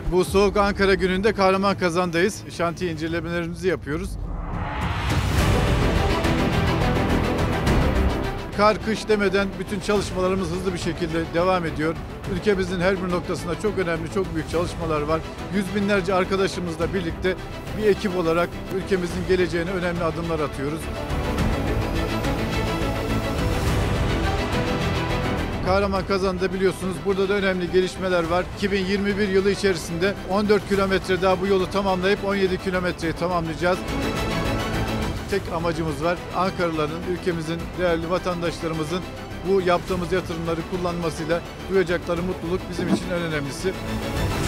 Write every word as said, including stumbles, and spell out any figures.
Bu soğuk Ankara gününde Kahramanmaraş'tayız. Şantiye incelemelerimizi yapıyoruz. Kar, kış demeden bütün çalışmalarımız hızlı bir şekilde devam ediyor. Ülkemizin her bir noktasında çok önemli, çok büyük çalışmalar var. Yüz binlerce arkadaşımızla birlikte bir ekip olarak ülkemizin geleceğine önemli adımlar atıyoruz. Kahramanmaraş'ta biliyorsunuz burada da önemli gelişmeler var. iki bin yirmi bir yılı içerisinde on dört kilometre daha bu yolu tamamlayıp on yedi kilometreyi tamamlayacağız. Tek amacımız var. Ankaralıların, ülkemizin değerli vatandaşlarımızın bu yaptığımız yatırımları kullanmasıyla duyacakları mutluluk bizim için en önemlisi.